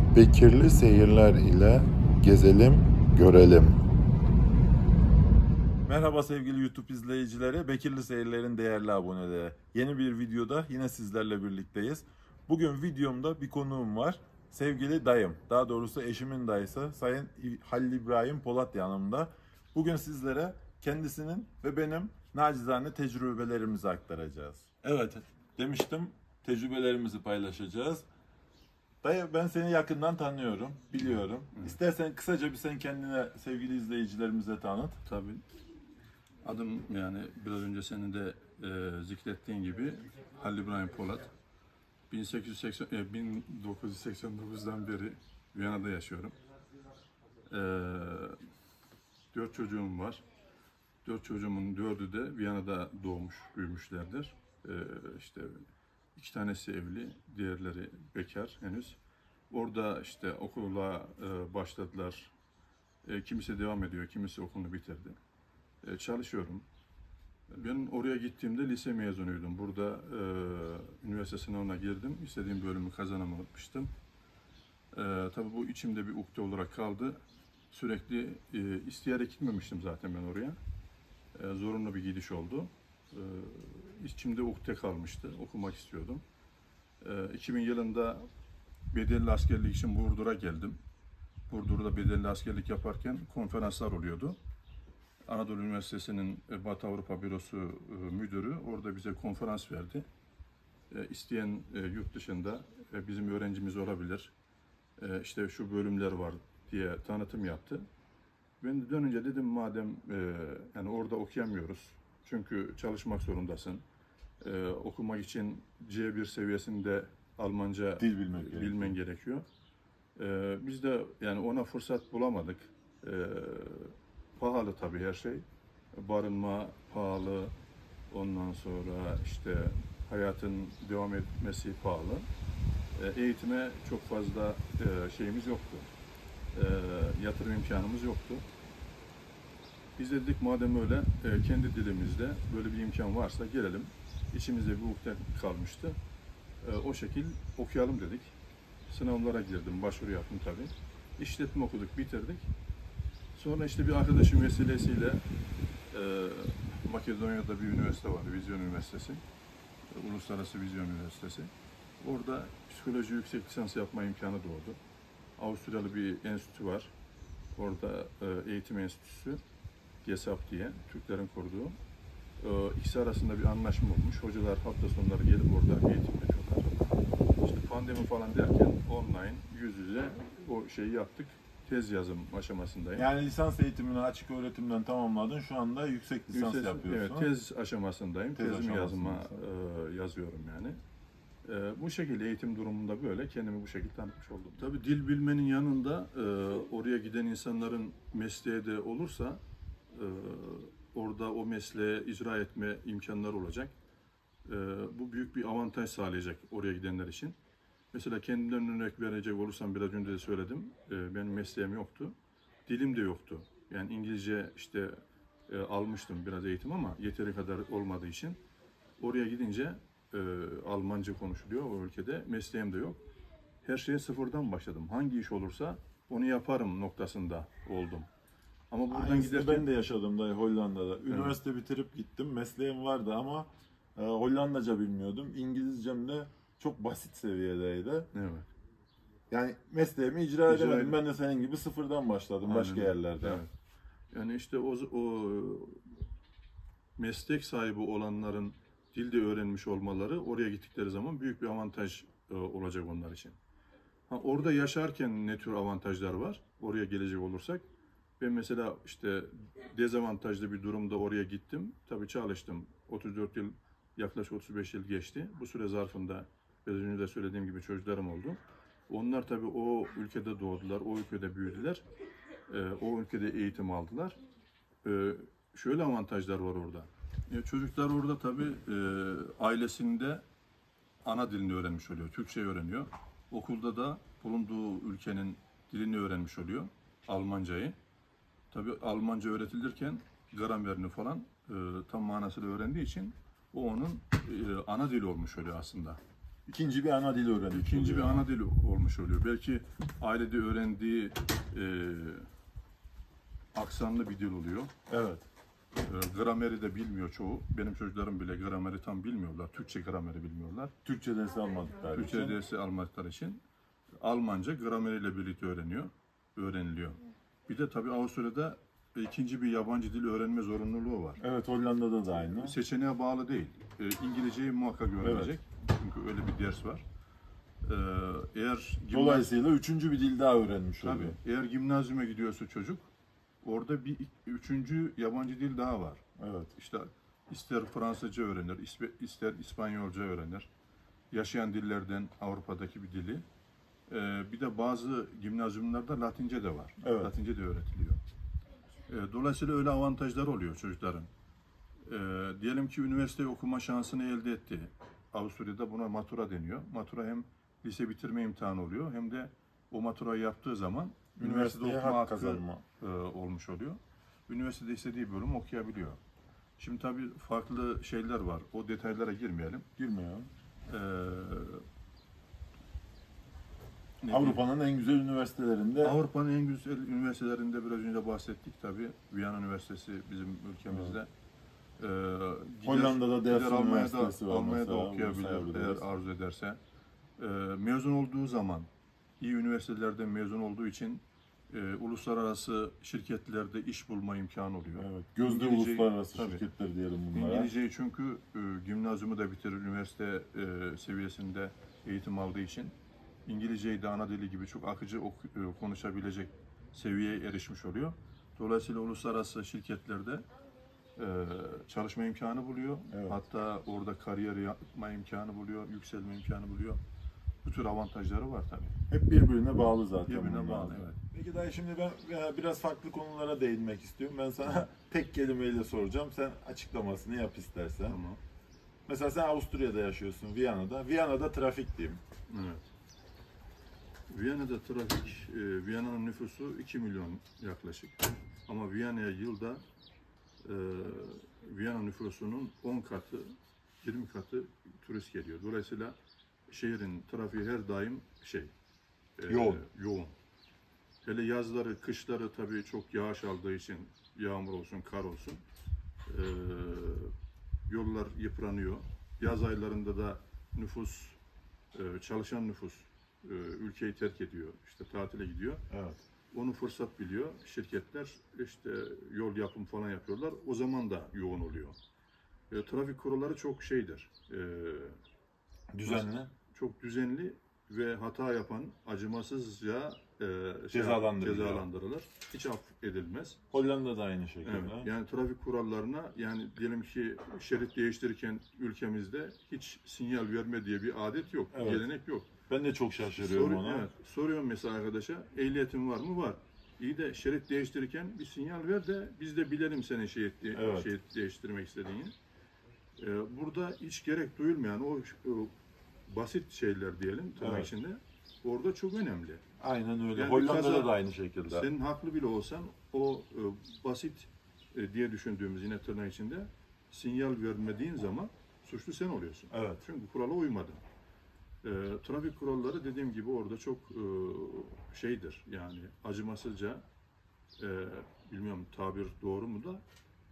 Bekirli seyirler ile gezelim, görelim. Merhaba sevgili YouTube izleyicileri, Bekirli Seyirler'in değerli aboneleri. Yeni bir videoda yine sizlerle birlikteyiz. Bugün videomda bir konuğum var. Sevgili dayım, daha doğrusu eşimin dayısı Sayın Halil İbrahim Polat yanımda. Bugün sizlere kendisinin ve benim nacizane tecrübelerimizi aktaracağız. Evet, demiştim, tecrübelerimizi paylaşacağız. Dayı, ben seni yakından tanıyorum, biliyorum. İstersen kısaca bir sen kendine sevgili izleyicilerimize tanıt. Tabii. Adım yani biraz önce senin de zikrettiğin gibi Halil İbrahim Polat. 1989'dan beri Viyana'da yaşıyorum. 4 çocuğum var. 4 çocuğumun 4'ü de Viyana'da doğmuş, büyümüşlerdir. İşte 2 tanesi evli, diğerleri bekar henüz. Orada işte okula başladılar. Kimisi devam ediyor, kimisi okulunu bitirdi. Çalışıyorum. Ben oraya gittiğimde lise mezunuydum. Burada üniversite sınavına girdim. İstediğim bölümü kazanamamıştım. Tabii bu içimde bir ukde olarak kaldı. Sürekli isteyerek gitmemiştim zaten ben oraya. Zorunlu bir gidiş oldu. İçimde ukde kalmıştı. Okumak istiyordum. 2000 yılında bedelli askerlik için Burdur'a geldim. Burdur'da bedelli askerlik yaparken konferanslar oluyordu. Anadolu Üniversitesi'nin Batı Avrupa Bürosu müdürü orada bize konferans verdi. İsteyen yurt dışında bizim öğrencimiz olabilir, işte şu bölümler var diye tanıtım yaptı. Ben de dönünce dedim madem yani orada okuyamıyoruz, çünkü çalışmak zorundasın. Okumak için C1 seviyesinde Almanca Dil bilmen gerekiyor. Biz de yani ona fırsat bulamadık. Pahalı tabii her şey. Barınma pahalı, ondan sonra işte hayatın devam etmesi pahalı. Eğitime çok fazla şeyimiz yoktu. Yatırım imkanımız yoktu. Biz dedik madem öyle kendi dilimizde böyle bir imkan varsa gelelim. İçimizde bir ukde kalmıştı. O şekil okuyalım dedik. Sınavlara girdim, başvuru yaptım tabii. İşletme okuduk, bitirdik. Sonra işte bir arkadaşım vesilesiyle Makedonya'da bir üniversite var, Vizyon Üniversitesi, Uluslararası Vizyon Üniversitesi. Orada psikoloji yüksek lisans yapma imkanı doğdu. Avusturyalı bir enstitü var. Orada eğitim enstitüsü, GESAP diye, Türklerin kurduğu. İkisi arasında bir anlaşma olmuş. Hocalar hafta sonları gelip orada eğitim veriyorlar. İşte pandemi falan derken online, yüz yüze o şeyi yaptık. Tez yazım aşamasındayım. Yani lisans eğitimini açık öğretimden tamamladın. Şu anda yüksek lisans yapıyorsun. Evet, tez aşamasındayım. Tezimi yazıyorum yani. Bu şekilde eğitim durumunda böyle kendimi bu şekilde tanıtmış oldum. Tabii dil bilmenin yanında oraya giden insanların mesleği de olursa orada o mesleği icra etme imkanları olacak. Bu büyük bir avantaj sağlayacak oraya gidenler için. Mesela kendimden örnek verecek olursam biraz önce de söyledim. Benim mesleğim yoktu. Dilim de yoktu. Yani İngilizce işte almıştım biraz eğitim ama yeteri kadar olmadığı için oraya gidince Almanca konuşuluyor o ülkede. Mesleğim de yok. Her şeye sıfırdan başladım. Hangi iş olursa onu yaparım noktasında oldum. Ama buradan giderken ben de yaşadım da Hollanda'da. Üniversite bitirip gittim. Mesleğim vardı ama Hollandaca bilmiyordum. İngilizcem de çok basit seviyedeydi. Evet. Yani mesleğimi icra edemedim. Ben de senin gibi sıfırdan başladım. Aynen. Başka yerlerde. Evet. Yani işte o meslek sahibi olanların dilde öğrenmiş olmaları oraya gittikleri zaman büyük bir avantaj olacak onlar için. Orada yaşarken ne tür avantajlar var? Oraya gelecek olursak. Ben mesela işte dezavantajlı bir durumda oraya gittim. Tabii çalıştım. 34 yıl, yaklaşık 35 yıl geçti. Bu süre zarfında biraz önce de söylediğim gibi çocuklarım oldu. Onlar tabii o ülkede doğdular, o ülkede büyüdüler. O ülkede eğitim aldılar. Şöyle avantajlar var orada. Çocuklar orada tabii ailesinde ana dilini öğrenmiş oluyor, Türkçe öğreniyor. Okulda da bulunduğu ülkenin dilini öğrenmiş oluyor, Almancayı. Tabii Almanca öğretilirken gramerini falan tam manasıyla öğrendiği için o onun ana dili olmuş oluyor aslında. İkinci bir ana dil öğrenmiş İkinci bir oluyor. ana dil olmuş oluyor. Belki ailede öğrendiği aksanlı bir dil oluyor. Evet. Grameri de bilmiyor çoğu. Benim çocuklarım bile grameri tam bilmiyorlar. Türkçe grameri bilmiyorlar. Türkçe dersi almadıkları Türkçe için. dersi almakları için Almanca grameriyle birlikte öğreniliyor. Bir de tabii Avusturya'da ikinci bir yabancı dil öğrenme zorunluluğu var. Evet, Hollanda'da da aynı. Seçeneğe bağlı değil. İngilizceyi muhakkak öğrenecek. Çünkü öyle bir ders var. Eğer Dolayısıyla üçüncü bir dil daha öğrenmiş tabii, oluyor. eğer gimnazyuma gidiyorsa çocuk, orada üçüncü yabancı dil daha var. Evet. İşte ister Fransızca öğrenir, ister İspanyolca öğrenir. Yaşayan dillerden Avrupa'daki bir dili. Bir de bazı gimnazyumlarda Latince de var. Evet. Latince de öğretiliyor. Dolayısıyla öyle avantajlar oluyor çocukların. Diyelim ki üniversite okuma şansını elde etti. Avusturya'da buna matura deniyor. Matura hem lise bitirme imtihanı oluyor hem de o maturayı yaptığı zaman üniversitede Üniversiteye okuma hak hakkı kazanma. olmuş oluyor. Üniversitede istediği bölümü okuyabiliyor. Şimdi tabii farklı şeyler var. O detaylara girmeyelim. Girmeyelim. Ee, Avrupa'nın en güzel üniversitelerinde. Avrupa'nın en güzel üniversitelerinde biraz önce bahsettik tabii. Viyana Üniversitesi bizim ülkemizde. Hollanda'da Delft gider Üniversitesi var Almanya'da mesela, okuyabilir uluslararası. eğer arzu ederse. Mezun olduğu zaman iyi üniversitelerden mezun olduğu için uluslararası şirketlerde iş bulma imkanı oluyor. Evet, gözde uluslararası tabii. şirketler diyelim bunlara. İngilizceyi çünkü gimnazyumu da bitirir, üniversite seviyesinde eğitim aldığı için İngilizceyi de ana dili gibi çok akıcı konuşabilecek seviyeye erişmiş oluyor. Dolayısıyla uluslararası şirketlerde çalışma imkanı buluyor. Evet. Hatta orada kariyer yapma imkanı buluyor, yükselme imkanı buluyor. Bu tür avantajları var tabii. Hep birbirine bağlı zaten. Birbirine bunlar. bağlı, evet. Peki dayı, şimdi ben biraz farklı konulara değinmek istiyorum. Ben sana tek kelimeyle soracağım. Sen açıklamasını yap istersen. Tamam. Mesela sen Avusturya'da yaşıyorsun, Viyana'da. Viyana'da trafik diyeyim. Evet. Viyana'da trafik, Viyana'nın nüfusu 2 milyon yaklaşık. Ama Viyana'ya yılda Viyana nüfusunun 10 katı, 20 katı turist geliyor. Dolayısıyla şehrin trafiği her daim yoğun. Hele yazları, kışları tabii çok yağış aldığı için, yağmur olsun, kar olsun, yollar yıpranıyor. Yaz aylarında da nüfus, çalışan nüfus ülkeyi terk ediyor, işte tatile gidiyor. Evet. Onu fırsat biliyor. Şirketler işte yol yapım falan yapıyorlar. O zaman da yoğun oluyor. Trafik kuralları çok şeydir. Düzenli. Çok düzenli ve hata yapan acımasızca cezalandırılır. Hiç affedilmez. Hollanda'da aynı şekilde. Evet, yani trafik kurallarına, yani diyelim ki şerit değiştirirken ülkemizde hiç sinyal verme diye bir adet yok, Evet. gelenek yok. Ben de çok şaşırıyorum ona. Evet, soruyorum mesela arkadaşa, ehliyetin var mı? Var. İyi de şerit değiştirirken bir sinyal ver de biz de bilelim senin şerit değiştirmek istediğini. Burada hiç gerek duyulmayan o basit şeyler diyelim tırnak Evet. içinde, orada çok önemli. Aynen öyle. Yani Hollanda'da da aynı şekilde. Senin haklı bile olsan o basit diye düşündüğümüz, yine tırnak içinde, sinyal vermediğin zaman suçlu sen oluyorsun. Evet. Çünkü kurala uymadın. Trafik kuralları dediğim gibi orada çok şeydir, yani acımasızca, bilmiyorum tabir doğru mu da,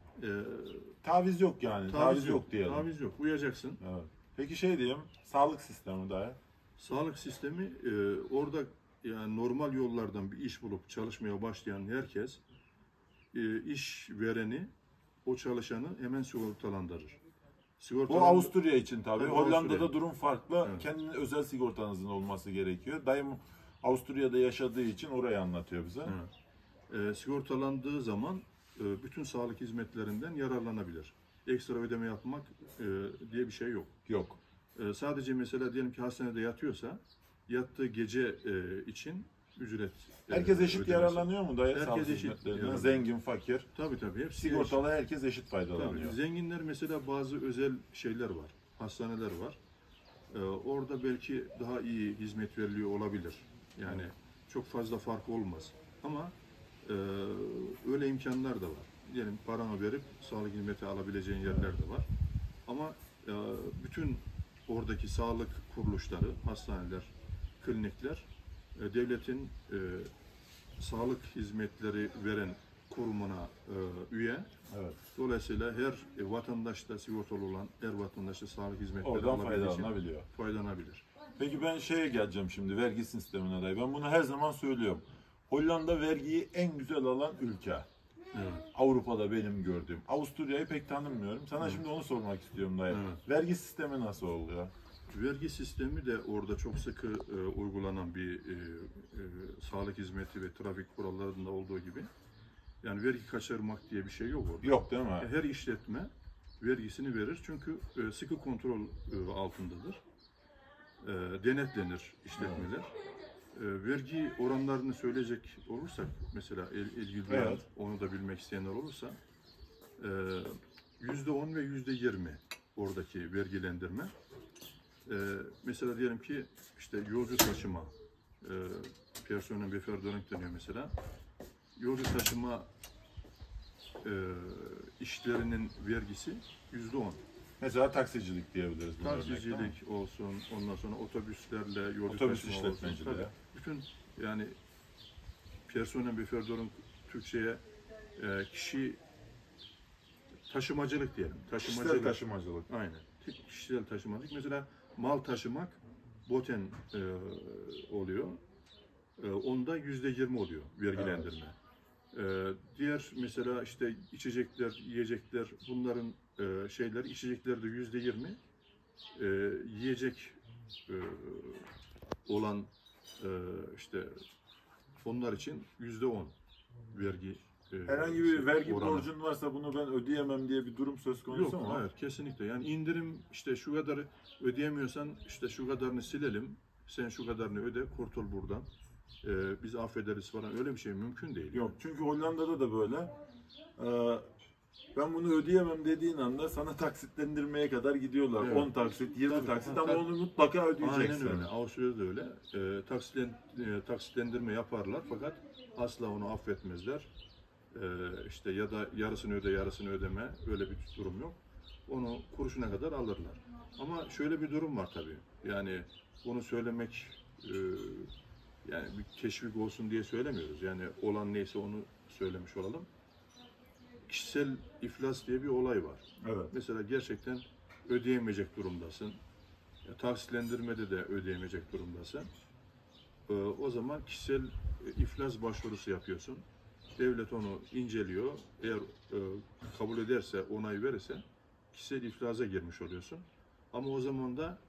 Taviz yok yani. Taviz yok diyelim. Taviz yok. Uyacaksın. Evet. Peki şey diyeyim, sağlık sistemi dayı. Sağlık sistemi orada, yani normal yollardan bir iş bulup çalışmaya başlayan herkes, iş vereni, o çalışanı hemen sigortalandırır. Bu Avusturya için tabii. Evet, Hollanda'da Avusturya. durum farklı. Evet. Kendine özel sigortanızın olması gerekiyor. Dayım Avusturya'da yaşadığı için orayı anlatıyor bize. Evet. Sigortalandığı zaman bütün sağlık hizmetlerinden yararlanabilir. Ekstra ödeme yapmak diye bir şey yok. Yok. Sadece mesela diyelim ki hastanede yatıyorsa, yattığı gece için ücret Herkes eşit ödemesi. yararlanıyor mu dayı? Herkes Sağlık eşit hizmetlerinden? yararlanıyor. Zengin, fakir. Tabii hepsi Sigortalı herkes eşit eşit. faydalanıyor. Tabii. Zenginler mesela, bazı özel şeyler var, hastaneler var. Orada belki daha iyi hizmet veriliyor olabilir. Yani çok fazla fark olmaz. Ama öyle imkanlar da var. Diyelim paranı verip sağlık hizmeti alabileceğin yerler de var. Ama bütün oradaki sağlık kuruluşları, hastaneler, klinikler devletin sağlık hizmetleri veren kurumuna üye. Evet. Dolayısıyla her vatandaşta sigortalı olan her vatandaşta sağlık hizmetleri Oradan alabildiği için faydalanabiliyor. faydalanabilir. Peki ben şeye geleceğim şimdi, vergi sistemine dair. Ben bunu her zaman söylüyorum. Hollanda vergiyi en güzel alan ülke. Evet. Avrupa'da benim gördüğüm. Avusturya'yı pek tanımıyorum. Sana şimdi onu sormak istiyorum dayı. Evet. Vergi sistemi nasıl oluyor? Vergi sistemi de orada çok sıkı uygulanan bir sağlık hizmeti ve trafik kurallarında olduğu gibi. Yani vergi kaçırmak diye bir şey yok orada. Yok değil mi? Her işletme vergisini verir çünkü sıkı kontrol altındadır. Denetlenir işletmeler. Vergi oranlarını söyleyecek olursak, mesela ilgili Evet. onu da bilmek isteyenler olursa, %10 ve %20 oradaki vergilendirme. Mesela diyelim ki işte yolcu taşıma, personel befordring deniyor mesela. Yolcu taşıma işlerinin vergisi %10. Mesela taksicilik diyebiliriz bu örnekte. Taksicilik olsun, ondan sonra otobüslerle yolcu Otobüs taşıma olsun. işletmeciliği. Tabii, bütün yani personel befordring Türkçe'ye kişi taşımacılık diyelim. Kişisel taşımacılık. Aynen. Kişisel taşımacılık. Mesela mal taşımak boten oluyor. Onda %20 oluyor vergilendirme. Diğer mesela işte içecekler, yiyecekler, bunların şeyleri, içeceklerde %20, yiyecek olan işte onlar için %10 vergi. Herhangi bir vergi oranı. borcun varsa bunu ben ödeyemem diye bir durum söz konusu Yok, mu? hayır, kesinlikle. Yani indirim, işte şu kadar ödeyemiyorsan işte şu kadarını silelim, sen şu kadarını öde, kurtul buradan. Biz affederiz falan, öyle bir şey mümkün değil. Yok, çünkü Hollanda'da da böyle. Ben bunu ödeyemem dediğin anda sana taksitlendirmeye kadar gidiyorlar. Evet. 10 taksit, 20 Tabii, taksit tabii. ama onu mutlaka ödeyeceksin. Aynen öyle. Avusturya'da da öyle. Taksitlendirme yaparlar fakat asla onu affetmezler. İşte ya da yarısını öde, yarısını ödeme, öyle bir durum yok. Onu kuruşuna kadar alırlar. Ama şöyle bir durum var tabii. Yani bunu söylemek yani bir teşvik olsun diye söylemiyoruz. Yani olan neyse onu söylemiş olalım. Kişisel iflas diye bir olay var. Evet. Mesela gerçekten ödeyemeyecek durumdasın. Taksitlendirmede de ödeyemeyecek durumdasın. O zaman kişisel iflas başvurusu yapıyorsun. Devlet onu inceliyor. Eğer kabul ederse, onay verirse kişisel iflaza girmiş oluyorsun. Ama o zaman da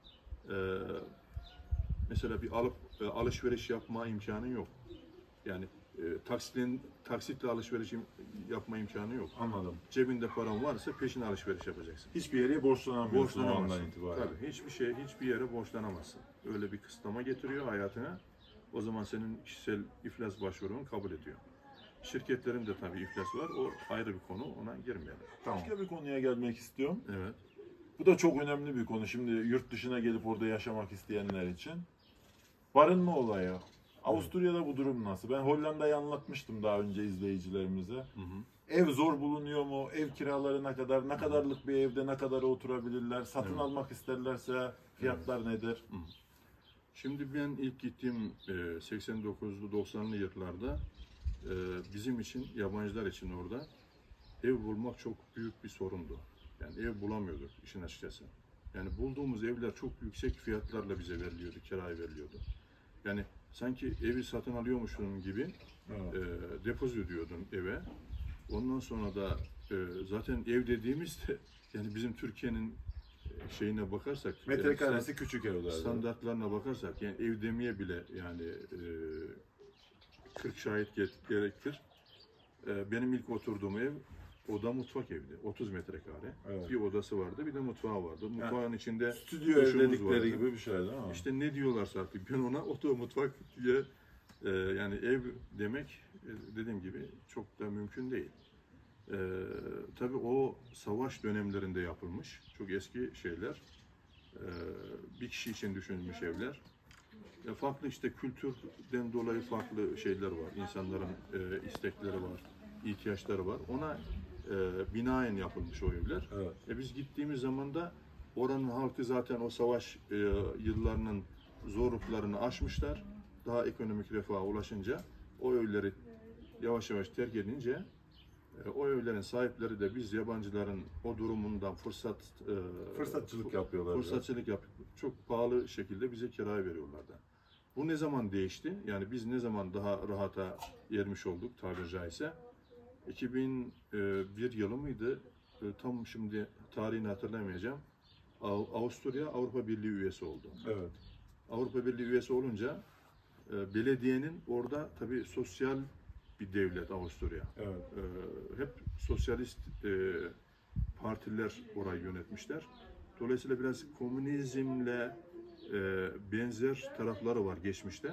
mesela bir alışveriş yapma imkanın yok. Yani taksitle alışveriş yapma imkanı yok. Anladım. Cebinde paran varsa peşin alışveriş yapacaksın. Hiçbir yere borçlanamıyorsun o andan Borçlanamazsın. itibaren. Tabii hiçbir yere borçlanamazsın. Öyle bir kısıtlama getiriyor hayatına. O zaman senin kişisel iflas başvurunu kabul ediyor. Şirketlerin de tabii iflas var. O ayrı bir konu. Ona girmeyelim. Tamam. Başka bir konuya gelmek istiyorum. Evet. Bu da çok önemli bir konu. Şimdi yurt dışına gelip orada yaşamak isteyenler için. Barınma olayı. Avusturya'da bu durum nasıl? Ben Hollanda'yı anlatmıştım daha önce izleyicilerimize. Hı hı. Ev zor bulunuyor mu? Ev kiraları ne kadar? Ne kadarlık bir evde ne kadar oturabilirler? Satın Evet. almak isterlerse fiyatlar nedir? Hı. Şimdi ben ilk gittiğim 89'lu 90'lı yıllarda bizim için, yabancılar için orada ev bulmak çok büyük bir sorundu. Yani ev bulamıyorduk işin açıkçası. Yani bulduğumuz evler çok yüksek fiyatlarla bize veriliyordu, kiraya veriliyordu. Yani sanki evi satın alıyormuşsun gibi Evet. depozito ödüyordun eve. Ondan sonra da zaten ev dediğimizde yani bizim Türkiye'nin şeyine bakarsak, Metrekaresi küçük evler. standartlarına bakarsak, yani ev demeye bile yani 40 şahit gerektir. Benim ilk oturduğum ev oda mutfak evdi. 30 metrekare. Evet. Bir odası vardı, bir de mutfağı vardı. Mutfağın içinde Stüdyo ev duşumuz dedikleri vardı. gibi bir şey değil mi? İşte ne diyorlarsa artık ben ona oto mutfak diye yani ev demek dediğim gibi çok da mümkün değil. Tabii o savaş dönemlerinde yapılmış çok eski şeyler. Bir kişi için düşünülmüş evler. Farklı işte kültürden dolayı farklı şeyler var. İnsanların istekleri var, ihtiyaçları var. Ona binaen yapılmış o evler. Evet. Biz gittiğimiz zaman da Oranın halkı zaten o savaş yıllarının zorluklarını aşmışlar. Daha ekonomik refaha ulaşınca o evleri yavaş yavaş terk edince o evlerin sahipleri de biz yabancıların o durumundan Fırsatçılık yapıyorlar. fırsatçılık yapıp çok pahalı şekilde bize kiraya veriyorlardı. Bu ne zaman değişti? Yani biz ne zaman daha rahata ermiş olduk tabiri caizse? 2001 yılı mıydı? Tam şimdi tarihini hatırlamayacağım. Avusturya Avrupa Birliği üyesi oldu. Evet. Avrupa Birliği üyesi olunca belediyenin orada tabii sosyal bir devlet Avusturya. Evet. Hep sosyalist partiler orayı yönetmişler. Dolayısıyla biraz komünizmle benzer tarafları var geçmişte.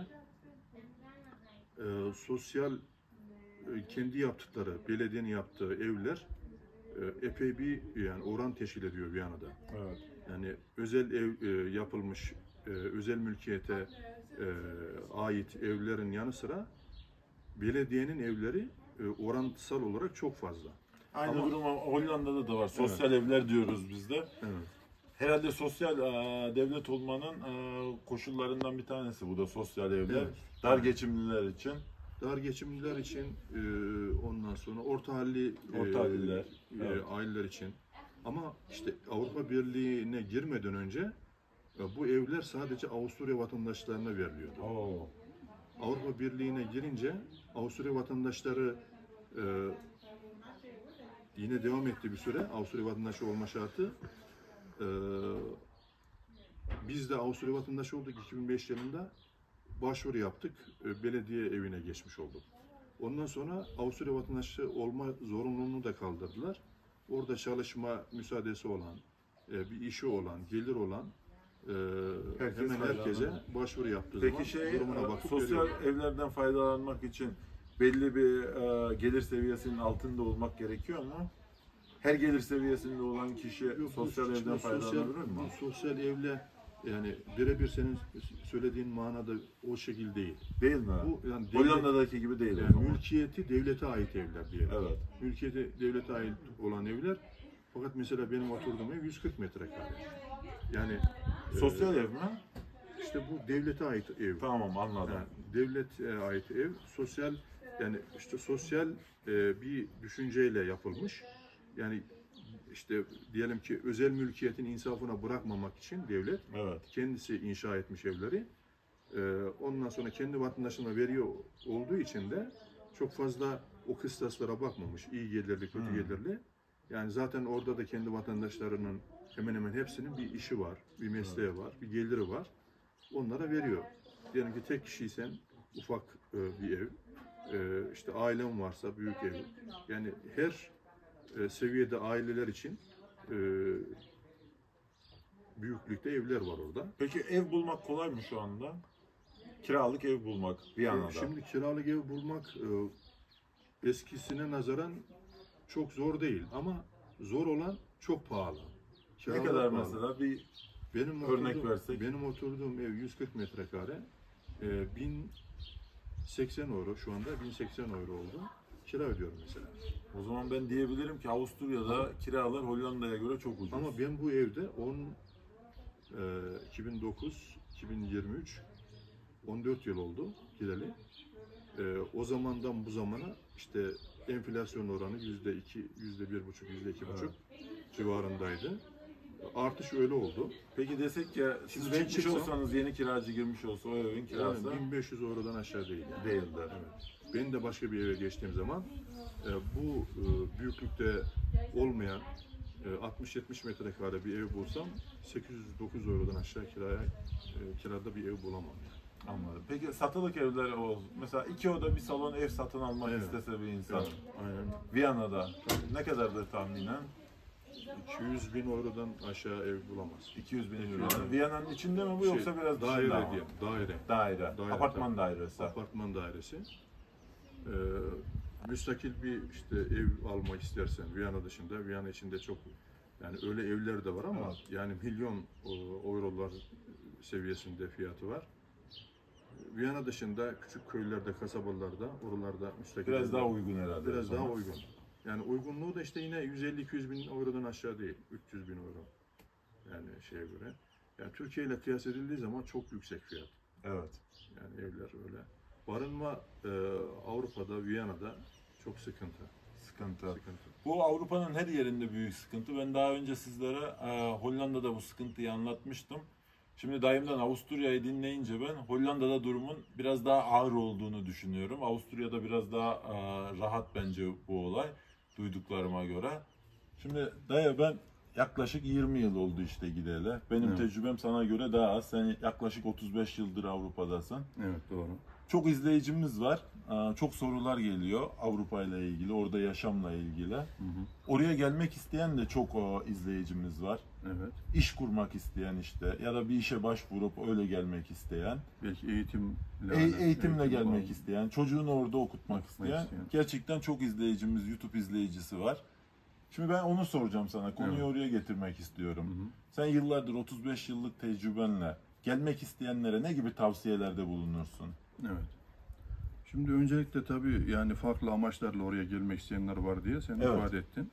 Sosyal kendi yaptıkları, belediyenin yaptığı evler epey bir yani oran teşkil ediyor Viyana'da. Evet. Yani özel ev yapılmış, özel mülkiyete ait evlerin yanı sıra belediyenin evleri orantısal olarak çok fazla. Aynı Ama- durum Hollanda'da da var. Sosyal evler diyoruz biz de. Evet. Herhalde sosyal devlet olmanın koşullarından bir tanesi bu da sosyal evler. Evet. Dar geçimliler için. Dar geçimliler için, ondan sonra orta halliler Evet. aileler için. Ama işte Avrupa Birliği'ne girmeden önce bu evler sadece Avusturya vatandaşlarına veriliyordu. Oo. Avrupa Birliği'ne girince Avusturya vatandaşları yine devam etti bir süre Avusturya vatandaşı olma şartı. Biz de Avusturya vatandaşı olduk 2005 yılında. Başvuru yaptık, belediye evine geçmiş olduk. Ondan sonra Avusturya vatandaşı olma zorunluluğunu da kaldırdılar. Orada çalışma müsaadesi olan, bir işi olan, gelir olan Herkes hemen herkese faydalanıyor. başvuru yaptığı zaman Peki durumuna bakıp sosyal veriyor. evlerden faydalanmak için belli bir gelir seviyesinin altında olmak gerekiyor mu? Her gelir seviyesinde olan kişi Yok, sosyal şimdi evden faydalanabilir mi? bu sosyal evle yani birebir senin söylediğin manada o şekil değil. Değil mi? Bu yani Hollanda'daki gibi değil o yani zaman. mülkiyeti devlete ait evler diyelim. Evet. Mülkiyeti devlete ait olan evler. Fakat mesela benim oturduğum ev 140 metrekare. Yani Sosyal ev mi? işte bu devlete ait ev. Tamam, anladım. Yani devlete ait ev, sosyal yani işte sosyal bir düşünceyle yapılmış. Yani işte diyelim ki özel mülkiyetin insafına bırakmamak için devlet Evet. kendisi inşa etmiş evleri. Ondan sonra kendi vatandaşına veriyor olduğu için de çok fazla o kıstaslara bakmamış. İyi gelirli, kötü gelirli. Yani zaten orada da kendi vatandaşlarının hemen hemen hepsinin bir işi var, bir mesleği var, bir geliri var. Onlara veriyor. Diyelim ki tek kişiysen ufak bir ev, işte ailen varsa büyük ev. Yani her seviyede aileler için büyüklükte evler var orada. Peki ev bulmak kolay mı şu anda? Kiralık ev bulmak Viyana'da. Şimdi kiralık ev bulmak eskisine nazaran çok zor değil ama zor olan çok pahalı. Ne Kiralık kadar pahalı. mesela bir Benim örnek versek? Benim oturduğum ev 140 metrekare. 1080 euro şu anda 1080 euro oldu. Kira ödüyorum mesela. O zaman ben diyebilirim ki Avusturya'da kiralar Hollanda'ya göre çok ucuz. Ama ben bu evde 2009 2023 14 yıl oldu gireli. O zamandan bu zamana işte enflasyon oranı %2, %1,5, %2,5 civarındaydı. Artış öyle oldu. Peki desek ya siz Şimdi ben çıkmış çıksam- olsanız yeni kiracı girmiş olsa o evin kirası Yani 1500 eurodan aşağı değil. Yani. değildir. Evet. Ben de başka bir eve geçtiğim zaman bu büyüklükte olmayan 60-70 metrekare bir ev bulsam 809 eurodan aşağı kirada bir ev bulamam. Yani. Anladım. Peki satılık evler olsun. Mesela 2 oda bir salon ev satın almak Evet. istese bir insan. Evet, aynen. Viyana'da ne kadardır tahminen? 200 bin eurodan aşağı ev bulamaz. 200 bin Evet. euro. Viyana'nın içinde mi bu yoksa biraz dışında daire mı? diye, daire. Daire. Apartman tabii. dairesi. Apartman dairesi. Müstakil bir işte ev almak istersen Viyana dışında, Viyana içinde çok yani öyle evler de var ama Evet. yani milyon eurolar seviyesinde fiyatı var. Viyana dışında küçük köylerde, kasabalarda, oralarda müstakil Biraz evler daha uygun herhalde. biraz o zaman. daha uygun. Yani uygunluğu da işte yine 150-200 bin eurodan aşağı değil, 300 bin euro. Yani şeye göre. Yani Türkiye ile kıyas edildiği zaman çok yüksek fiyat. Evet. Yani evler öyle. Barınma Avrupa'da, Viyana'da çok sıkıntı. Sıkıntı. Sıkıntı. Bu Avrupa'nın her yerinde büyük sıkıntı. Ben daha önce sizlere Hollanda'da bu sıkıntıyı anlatmıştım. Şimdi dayımdan Avusturya'yı dinleyince ben Hollanda'da durumun biraz daha ağır olduğunu düşünüyorum. Avusturya'da biraz daha rahat bence bu olay duyduklarıma göre. Şimdi dayı ben yaklaşık 20 yıl oldu işte gideli. Benim Evet. tecrübem sana göre daha az. Sen yaklaşık 35 yıldır Avrupa'dasın. Evet, doğru. Çok izleyicimiz var. Çok sorular geliyor Avrupa ile ilgili, orada yaşamla ilgili. Hı hı. Oraya gelmek isteyen de çok izleyicimiz var. Evet. İş kurmak isteyen işte ya da bir işe başvurup öyle gelmek isteyen, Belki eğitimle eğitimle gelmek bağlı. isteyen, çocuğunu orada okutmak isteyen isteyen. gerçekten çok izleyicimiz, YouTube izleyicisi var. Şimdi ben onu soracağım sana. Konuyu Evet. oraya getirmek istiyorum. Hı hı. Sen yıllardır 35 yıllık tecrübenle gelmek isteyenlere ne gibi tavsiyelerde bulunursun? Evet. Şimdi öncelikle tabii yani farklı amaçlarla oraya gelmek isteyenler var diye sen Evet. ifade ettin.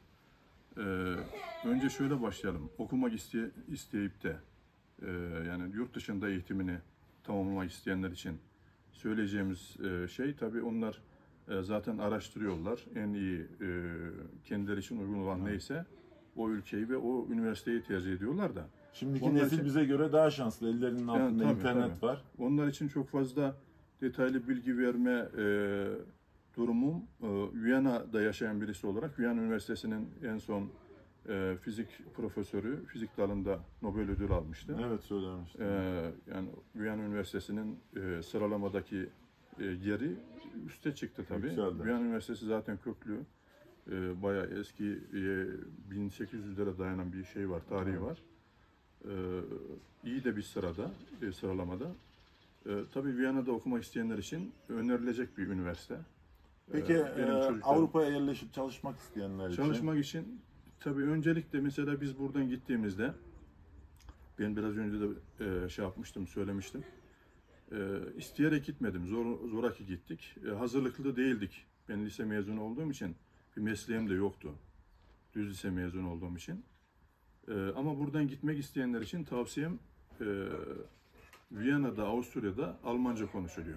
Önce şöyle başlayalım. Okumak isteyip de yani yurt dışında eğitimini tamamlamak isteyenler için söyleyeceğimiz şey tabii onlar zaten araştırıyorlar. En iyi kendileri için uygun olan neyse o ülkeyi ve o üniversiteyi tercih ediyorlar da. Şimdiki Onlar nesil için- bize göre daha şanslı. Ellerinin altında tabii, internet tabii. var. Onlar için çok fazla detaylı bilgi verme durumum Viyana'da yaşayan birisi olarak Viyana Üniversitesi'nin en son fizik profesörü, fizik dalında Nobel ödül almıştı. Evet söylemiştim. Yani Viyana Üniversitesi'nin sıralamadaki yeri üste çıktı tabii. Yükseldi. Viyana Üniversitesi zaten köklü, bayağı eski 1800'lere dayanan bir şey var, tarihi var. İyi de bir sırada, sıralamada. Tabii Viyana'da okumak isteyenler için önerilecek bir üniversite. Peki Benim çocuklarım- Avrupa'ya yerleşip çalışmak isteyenler için? Çalışmak için tabii öncelikle mesela biz buradan gittiğimizde ben biraz önce de şey yapmıştım, söylemiştim. İsteyerek gitmedim, zoraki gittik. Hazırlıklı da değildik. Ben lise mezunu olduğum için bir mesleğim de yoktu. Düz lise mezunu olduğum için. Ama buradan gitmek isteyenler için tavsiyem Viyana'da, Avusturya'da Almanca konuşuluyor.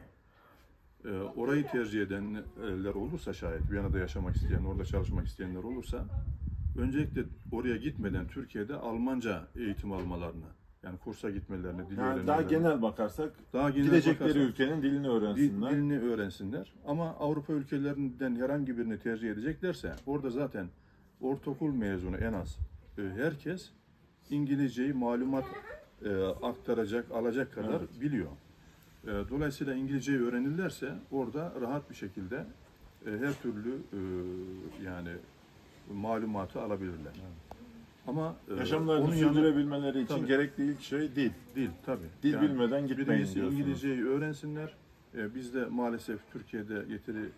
Orayı tercih edenler olursa şayet, Viyana'da yaşamak isteyen, orada çalışmak isteyenler olursa, öncelikle oraya gitmeden Türkiye'de Almanca eğitim almalarını, yani kursa gitmelerini, dil Yani daha öğrenmelerini, genel bakarsak daha genel gidecekleri bakarsak ülkenin dilini öğrensinler. dilini öğrensinler. Ama Avrupa ülkelerinden herhangi birini tercih edeceklerse, orada zaten ortaokul mezunu en az herkes İngilizceyi malumat aktaracak, alacak kadar Evet. biliyor. Dolayısıyla İngilizceyi öğrenirlerse orada rahat bir şekilde her türlü yani malumatı alabilirler. Ama Yaşamlarını onun yanı sürdürebilmeleri için Tabii. gerekli ilk şey dil. değil tabii. Dil bilmeden gitmeyin birincisi diyorsunuz. İngilizceyi öğrensinler. Biz de maalesef Türkiye'de yeteri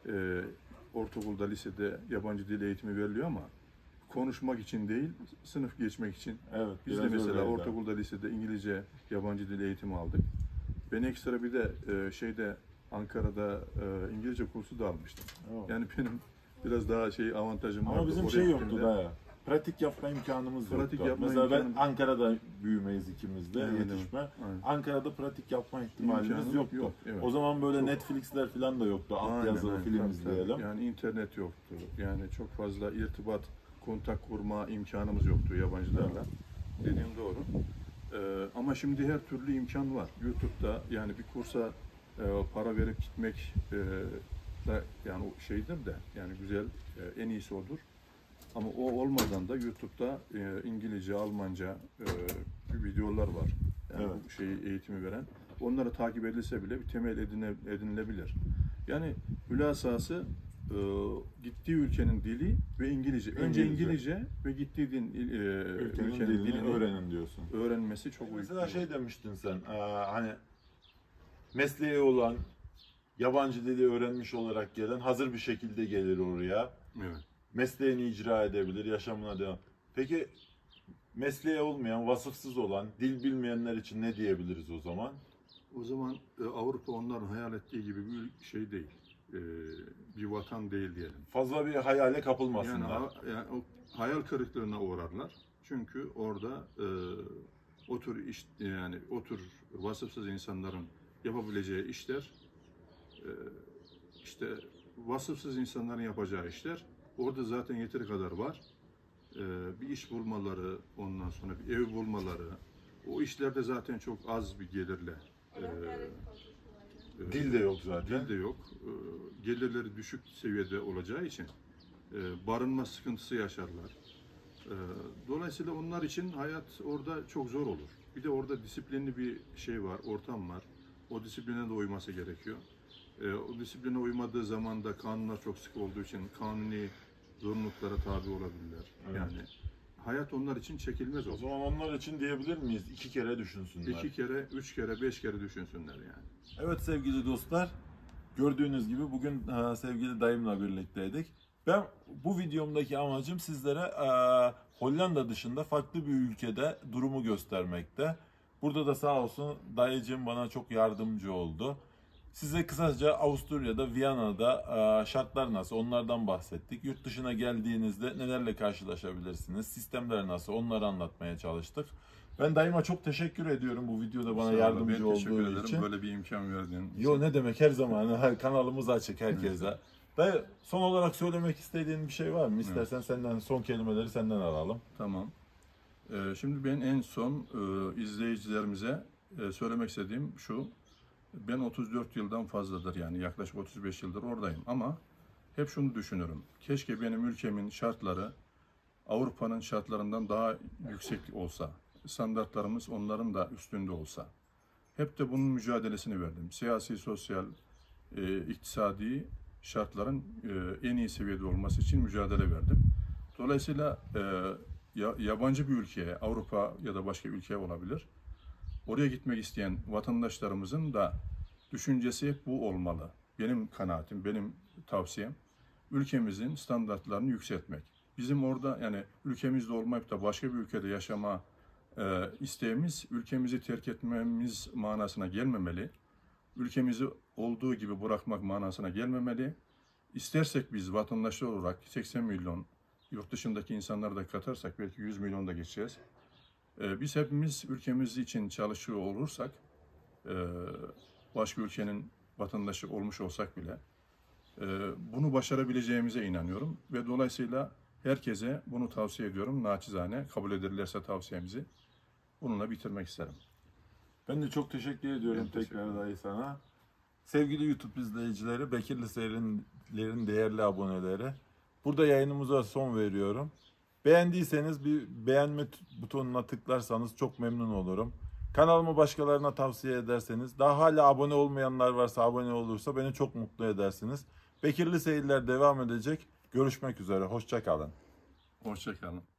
ortaokulda, lisede yabancı dil eğitimi veriliyor ama konuşmak için değil, sınıf geçmek için. Evet. Biz de biraz mesela öyleydi. ortaokulda, lisede İngilizce, yabancı dil eğitimi aldık. Ben ekstra bir de şeyde Ankara'da İngilizce kursu da almıştım. Evet. Yani benim biraz daha avantajım vardı. Ama bizim Oraya şey yoktu gittiğimde- da. Pratik yapma imkanımız Pratik yoktu. yapma Mesela ben imkanı- Ankara'da büyümeyiz ikimiz de Evet, evet. yetişme. Aynen. Ankara'da pratik yapma ihtimalimiz İmkanı yoktu. yok, evet. O zaman böyle Çok- Netflix'ler falan da yoktu. Alt Aynen, yazılı aynen. film Tabii, izleyelim. tabii. Yani internet yoktu. Yani çok fazla irtibat, kontak kurma imkanımız yoktu yabancılarla. Dediğim doğru. Ama şimdi her türlü imkan var. YouTube'da yani bir kursa para verip gitmek da yani o şeydir de yani güzel, en iyisi odur. Ama o olmadan da YouTube'da İngilizce, Almanca videolar var. Yani Evet. bu eğitimi veren. Onları takip edilse bile bir temel edinilebilir. Yani hülasası gittiği ülkenin dili ve İngilizce. Önce İngilizce ve gittiği Ülkenin ülkenin dilini dilini öğrenin diyorsun. öğrenmesi çok uygun. Mesela şey demiştin sen, hani mesleği olan, yabancı dili öğrenmiş olarak gelen hazır bir şekilde gelir oraya. Evet. Mesleğini icra edebilir, yaşamına devam. Peki mesleği olmayan, vasıfsız olan, dil bilmeyenler için ne diyebiliriz o zaman? O zaman Avrupa onların hayal ettiği gibi bir şey değil. Bir vatan değil diyelim. Fazla bir hayale kapılmasınlar. Yani o hayal kırıklığına uğrarlar. Çünkü orada o tür iş, yani o tür vasıfsız insanların yapabileceği işler, işte vasıfsız insanların yapacağı işler orada zaten yeteri kadar var. Bir iş bulmaları, ondan sonra bir ev bulmaları, o işlerde zaten çok az bir gelirle. Dil de yok zaten. Dil de yok. Gelirleri düşük seviyede olacağı için barınma sıkıntısı yaşarlar. Dolayısıyla onlar için hayat orada çok zor olur. Bir de orada disiplinli bir şey var, ortam var. O disipline de uyması gerekiyor. O disipline uymadığı zaman da kanunlar çok sık olduğu için kanuni zorunluluklara tabi olabilirler. Evet. Yani hayat onlar için çekilmez O olur. zaman onlar için diyebilir miyiz? 2 kere düşünsünler. 2 kere, 3 kere, 5 kere düşünsünler yani. Evet sevgili dostlar, gördüğünüz gibi bugün sevgili dayımla birlikteydik. Ben bu videomdaki amacım sizlere Hollanda dışında farklı bir ülkede durumu göstermekte. Burada da sağ olsun dayıcım bana çok yardımcı oldu. Size kısaca Avusturya'da, Viyana'da şartlar nasıl onlardan bahsettik. Yurt dışına geldiğinizde nelerle karşılaşabilirsiniz, sistemler nasıl onları anlatmaya çalıştık. Ben dayıma çok teşekkür ediyorum bu videoda bana yardımcı olduğu için. Böyle bir imkan verdiğin için. Yo ne demek, her zaman kanalımız açık herkese. Dayı son olarak söylemek istediğin bir şey var mı? İstersen senden son kelimeleri senden alalım. Tamam. Şimdi ben en son izleyicilerimize söylemek istediğim şu. Ben 34 yıldan fazladır, yani yaklaşık 35 yıldır oradayım ama hep şunu düşünürüm. Keşke benim ülkemin şartları Avrupa'nın şartlarından daha yüksek olsa. Standartlarımız onların da üstünde olsa. Hep de bunun mücadelesini verdim. Siyasi, sosyal, iktisadi şartların en iyi seviyede olması için mücadele verdim. Dolayısıyla yabancı bir ülkeye, Avrupa ya da başka ülke olabilir, oraya gitmek isteyen vatandaşlarımızın da düşüncesi hep bu olmalı. Benim kanaatim, benim tavsiyem ülkemizin standartlarını yükseltmek. Bizim orada yani ülkemizde olmayıp da başka bir ülkede yaşama isteğimiz ülkemizi terk etmemiz manasına gelmemeli. Ülkemizi olduğu gibi bırakmak manasına gelmemeli. İstersek biz vatandaşlar olarak 80 milyon yurt dışındaki insanları da katarsak belki 100 milyon da geçeceğiz. Biz hepimiz ülkemiz için çalışıyor olursak, başka ülkenin vatandaşı olmuş olsak bile bunu başarabileceğimize inanıyorum ve dolayısıyla herkese bunu tavsiye ediyorum. Naçizane kabul ederlerse tavsiyemizi bununla bitirmek isterim. Ben de çok teşekkür ediyorum tekrar dayı sana. Sevgili YouTube izleyicileri, Bekirli Seyirlerin değerli aboneleri, burada yayınımıza son veriyorum. Beğendiyseniz bir beğenme butonuna tıklarsanız çok memnun olurum. Kanalımı başkalarına tavsiye ederseniz, daha hala abone olmayanlar varsa abone olursa beni çok mutlu edersiniz. Bekirli Seyirler devam edecek. Görüşmek üzere. Hoşça kalın. Hoşça kalın.